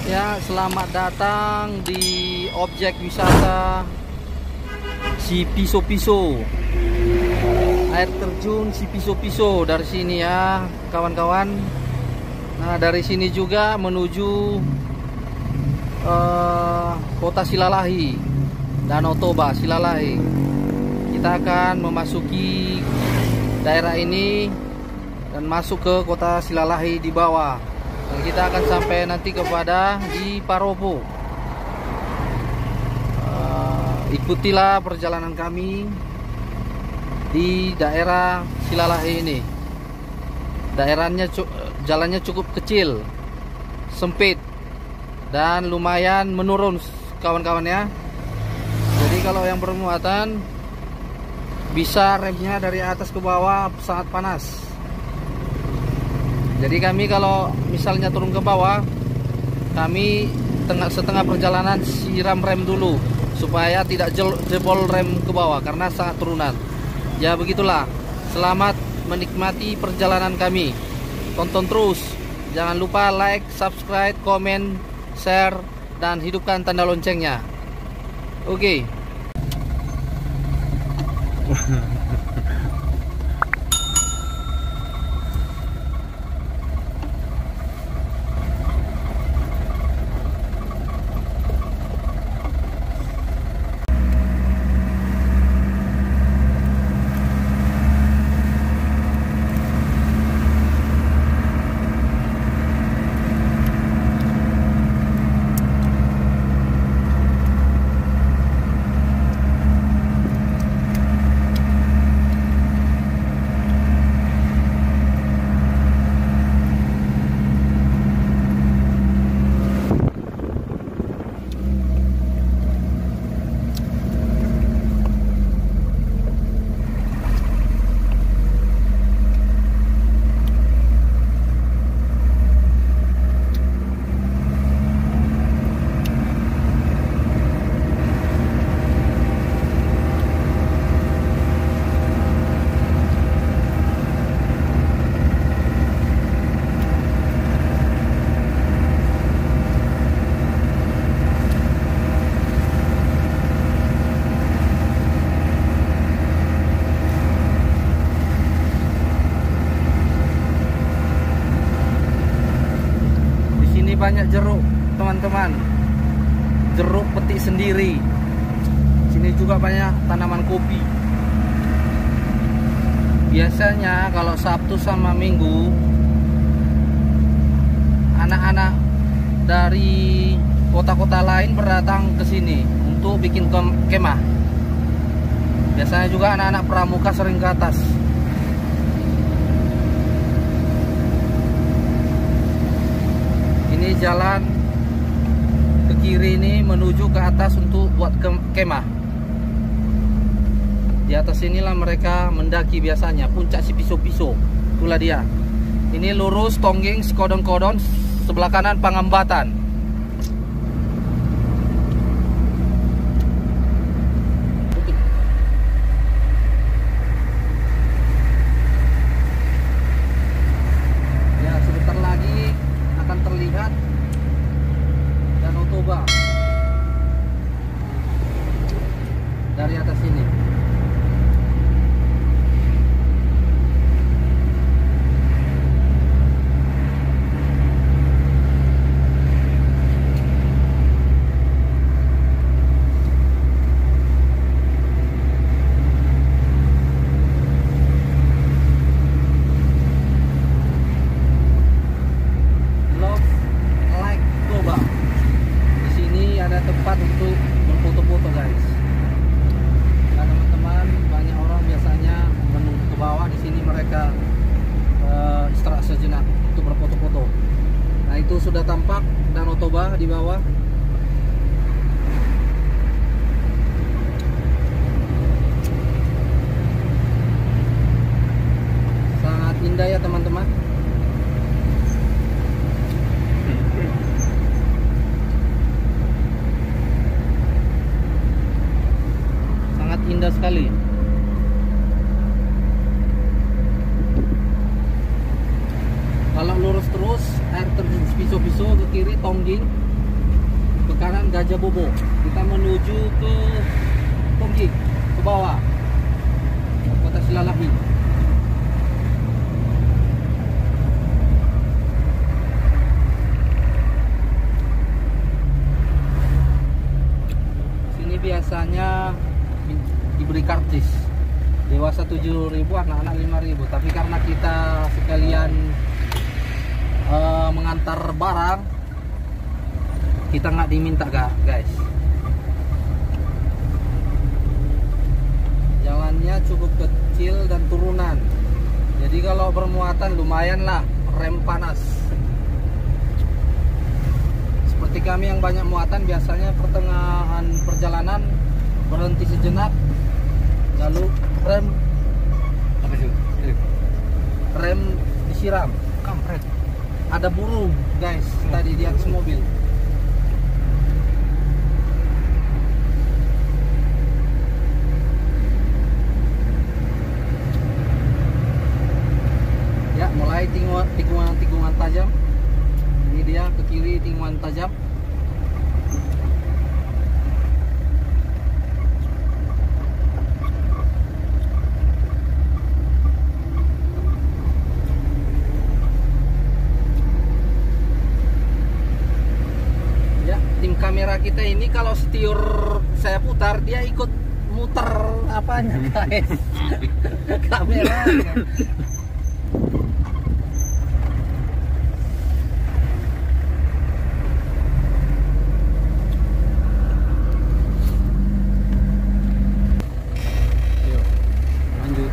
Ya, selamat datang di objek wisata Si Piso-Piso. Air terjun Si Piso-Piso dari sini ya, kawan-kawan. Nah, dari sini juga menuju kota Silalahi, Danau Toba Silalahi. Kita akan memasuki daerah ini dan masuk ke kota Silalahi di bawah. Dan kita akan sampai nanti kepada di Paropo. Ikutilah perjalanan kami di daerah Silalahi ini. Jalannya cukup kecil, sempit, dan lumayan menurun, kawan-kawan ya. Jadi kalau yang bermuatan bisa remnya dari atas ke bawah saat panas. Jadi kami kalau misalnya turun ke bawah, kami setengah perjalanan siram rem dulu supaya tidak jebol rem ke bawah karena sangat turunan. Ya begitulah. Selamat menikmati perjalanan kami. Tonton terus. Jangan lupa like, subscribe, komen, share, dan hidupkan tanda loncengnya. Oke. Banyak jeruk, teman-teman. Jeruk petik sendiri. Sini juga banyak tanaman kopi. Biasanya kalau Sabtu sama Minggu, anak-anak dari kota-kota lain berdatang ke sini untuk bikin kemah. Biasanya juga anak-anak pramuka sering ke atas. Ini jalan ke kiri ini menuju ke atas untuk buat kemah. Di atas inilah mereka mendaki biasanya, puncak Si Piso-Piso. Itulah dia. Ini lurus Tonggeng Sikodon-kodon, sebelah kanan Pangambatan. Terlihat Danau Toba dari atas sini. Tempat untuk berfoto-foto, guys. Nah, teman-teman, banyak orang biasanya menunggu ke bawah. Di sini mereka istirahat sejenak untuk berfoto-foto. Nah, itu sudah tampak Danau Toba di bawah. Sangat indah ya, teman-teman. Indah sekali. Kalau lurus terus air terjun Piso-Piso ke kiri Tonggeng, kanan Gajah Bobo. Kita menuju ke Tongging, ke bawah Kota Silalahi. Sini biasanya diberi karcis. Dewasa 7.000, anak-anak 5.000. Tapi karena kita sekalian mengantar barang, kita nggak diminta guys. Jalannya cukup kecil dan turunan, jadi kalau bermuatan lumayan lah, rem panas. Seperti kami yang banyak muatan, biasanya pertengahan perjalanan berhenti sejenak, lalu rem disiram. Kampret, ada burung guys tadi di atas mobil. Ya, mulai tikungan tajam. Ini dia ke kiri, tikungan tajam. Kamera kita ini kalau setiur saya putar, dia ikut muter apanya guys. Kamera yuk, lanjut.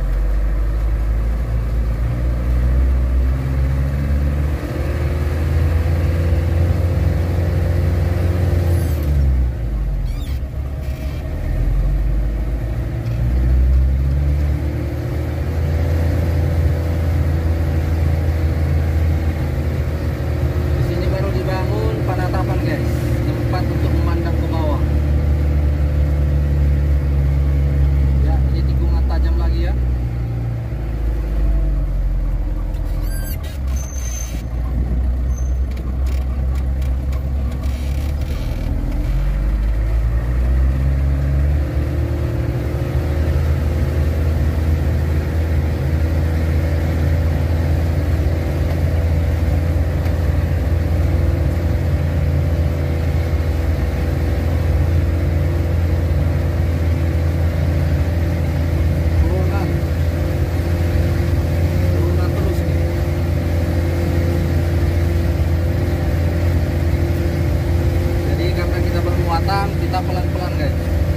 Kita pelan-pelan guys.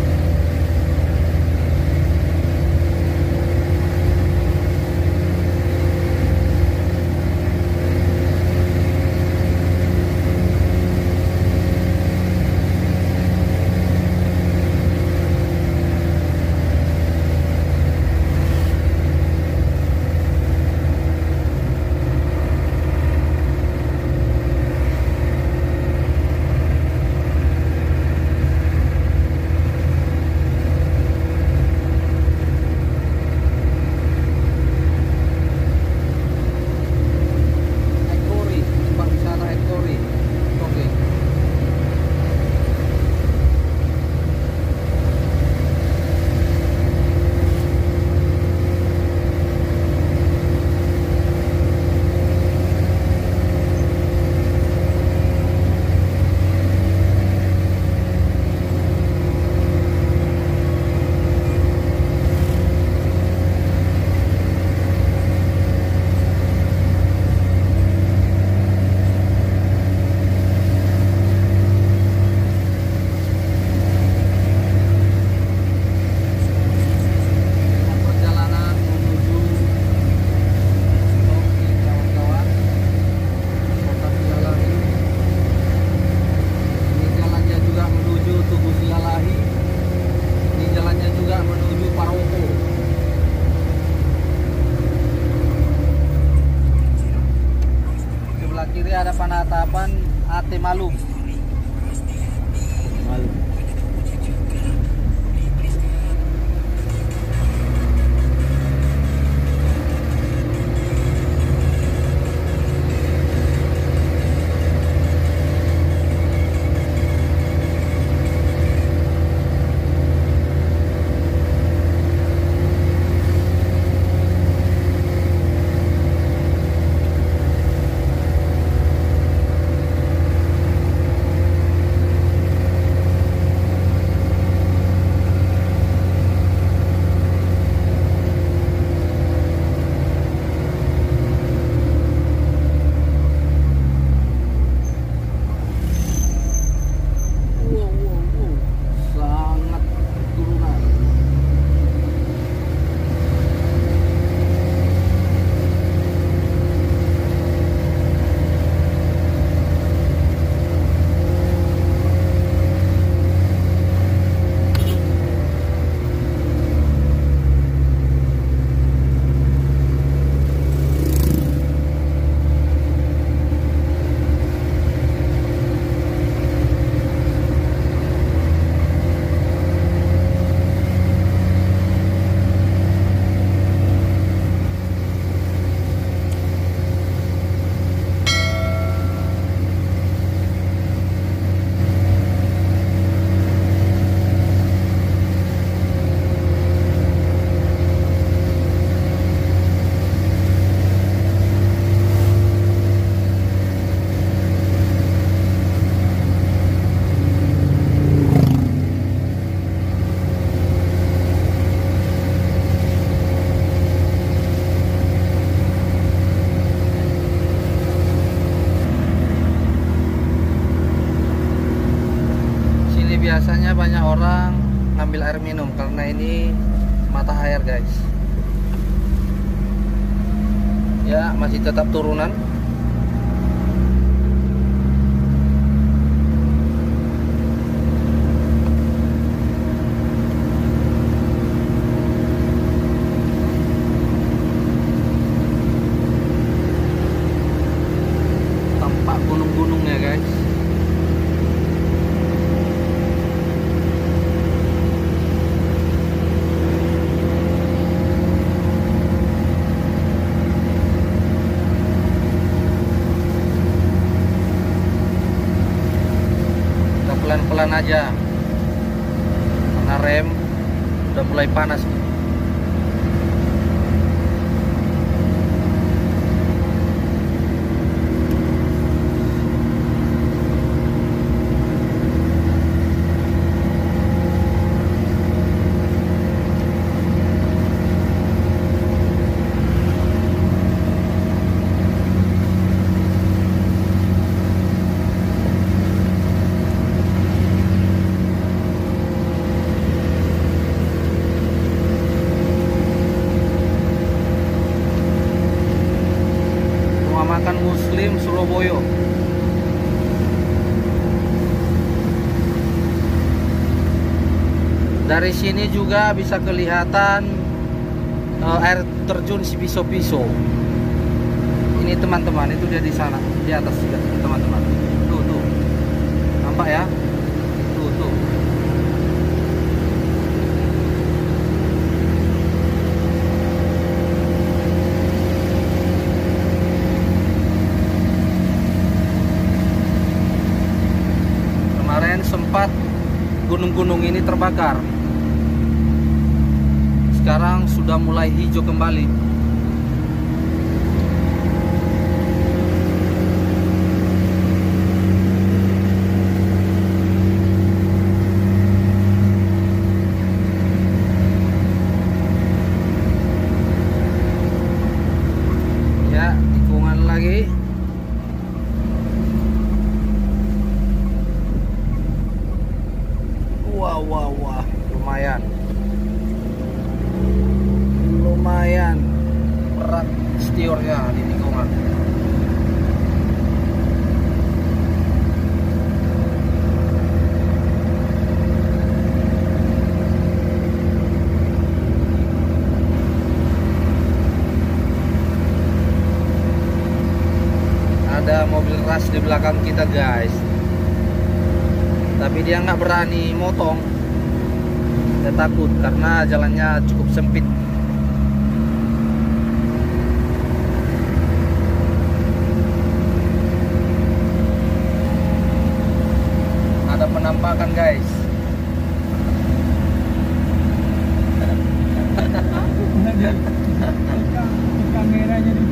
Ada penetapan AT Malum. biasanya banyak orang ngambil air minum karena ini mata air guys. Ya, masih tetap turunan. Tampak gunung-gunungnya guys. Pelan-pelan aja karena rem udah mulai panas. Makan Muslim Surabaya. Dari sini juga bisa kelihatan air terjun si Piso-Piso. Ini teman-teman, itu dia di sana, di atas juga teman-teman. Tuh, nampak ya? Tuh. Kemarin sempat gunung-gunung ini terbakar. Sekarang sudah mulai hijau kembali. Ya, tikungan lagi. Wah, lumayan berat setiornya di tikungan. Ada mobil ras di belakang kita guys, tapi dia nggak berani motong. Dia takut karena jalannya cukup sempit. Ada penampakan guys. Kameranya di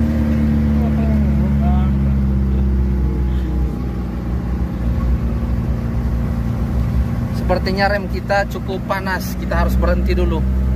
Sepertinya rem kita cukup panas, kita harus berhenti dulu.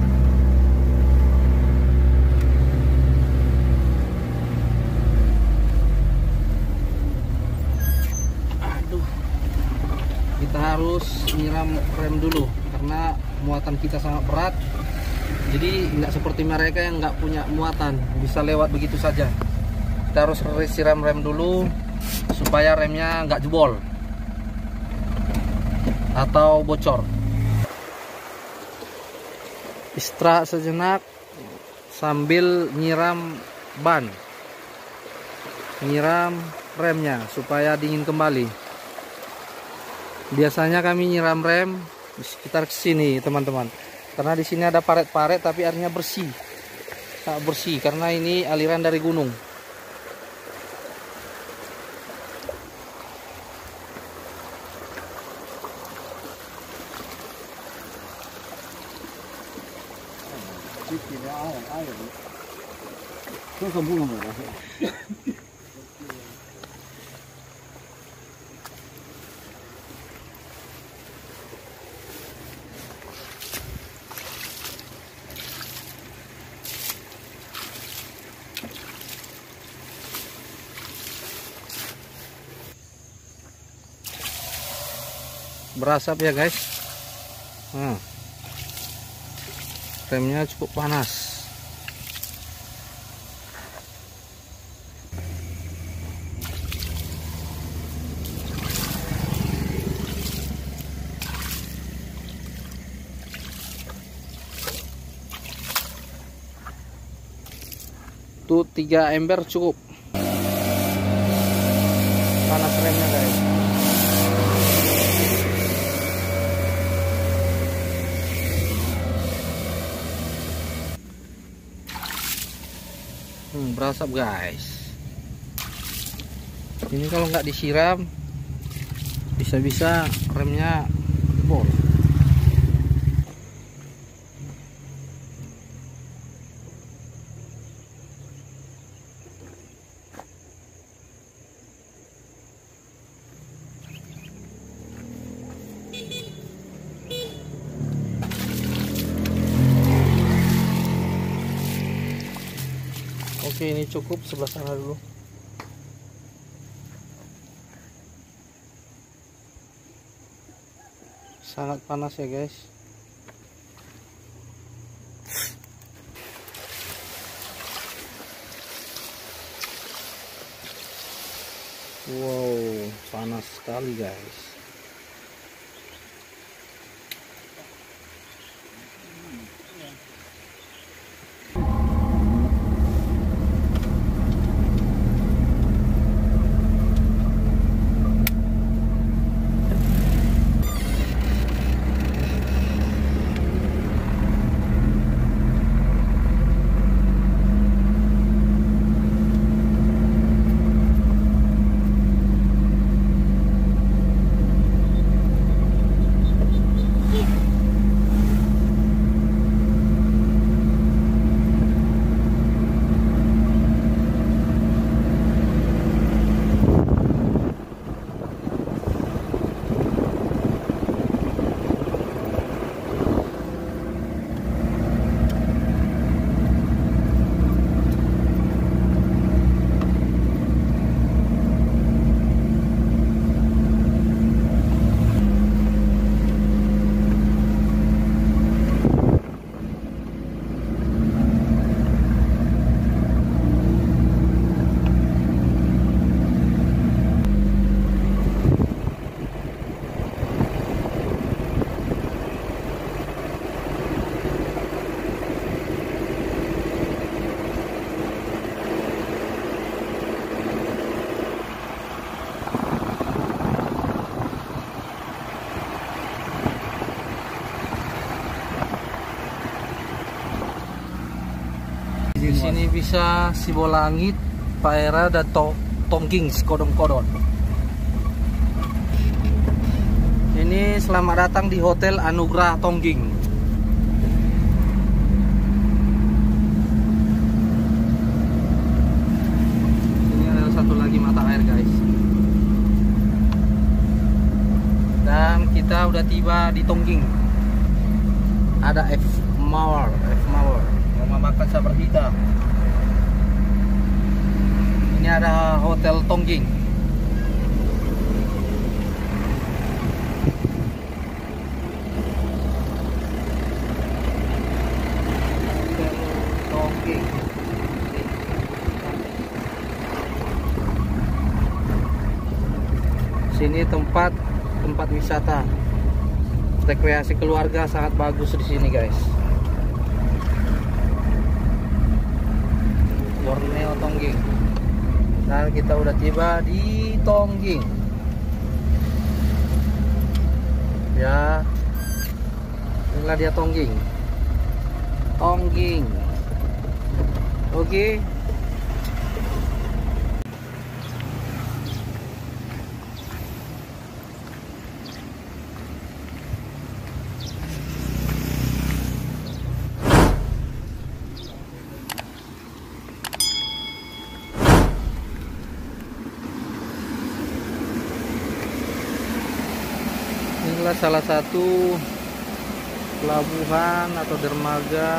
Aduh, kita harus nyiram rem dulu karena muatan kita sangat berat. Jadi nggak seperti mereka yang nggak punya muatan, bisa lewat begitu saja. Kita harus siram rem dulu supaya remnya nggak jebol atau bocor. Istirahat sejenak sambil nyiram ban, nyiram remnya supaya dingin kembali. Biasanya kami nyiram rem di sekitar sini teman-teman, karena di sini ada paret-paret tapi airnya bersih, tak bersih karena ini aliran dari gunung. berasap ya guys. Remnya cukup panas. Tuh 3 ember cukup. Panas remnya guys. Berasap guys. Ini kalau nggak disiram bisa-bisa remnya jebol. Oke, ini cukup, sebelah sana dulu. Sangat panas ya guys. Wow, panas sekali guys. Di sini bisa Sibolangit, Paera dan Tongging Kodong-Kodon. Ini selamat datang di Hotel Anugrah Tongging. Ini ada satu lagi mata air guys. Dan kita udah tiba di Tongging. Ada F Mawar. Rumah makan Sabar Hita. Ini ada Hotel Tongging. Hotel Tongging. Sini tempat wisata, rekreasi keluarga sangat bagus di sini guys. Borneo Tongging. Dan kita udah tiba di Tongging. Ya, inilah dia Tongging. Oke. Inilah salah satu pelabuhan atau dermaga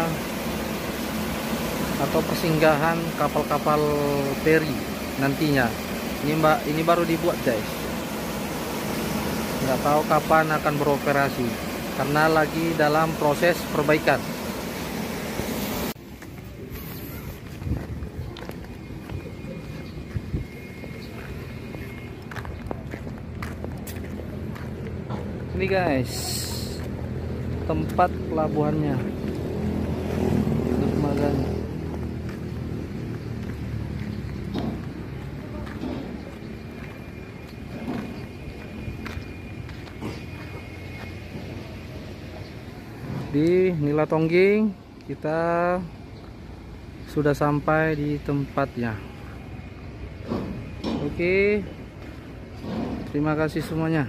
atau persinggahan kapal-kapal feri nantinya. Ini baru dibuat guys. nggak tahu kapan akan beroperasi karena lagi dalam proses perbaikan. Ini guys, tempat pelabuhannya, dermaganya. Di Nila Tongging kita sudah sampai di tempatnya. Oke, terima kasih semuanya.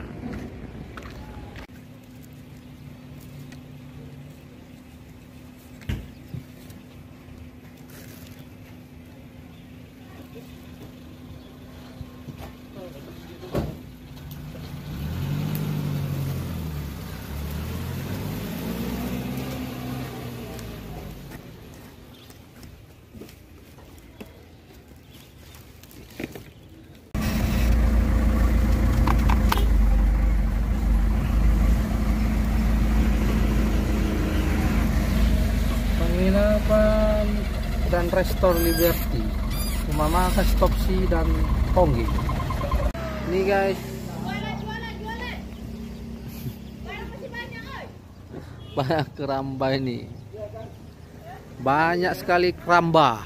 Penginapan dan Restor Liberty, Mama Stopsi dan Tongging. Ini guys, banyak keramba ini, banyak sekali keramba.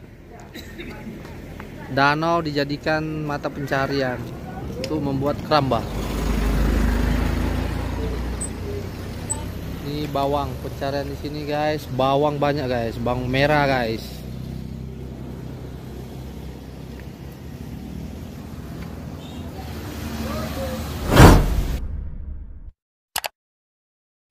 Danau dijadikan mata pencarian untuk membuat keramba. Ini bawang, pencarian di sini guys, bawang banyak guys, bawang merah guys.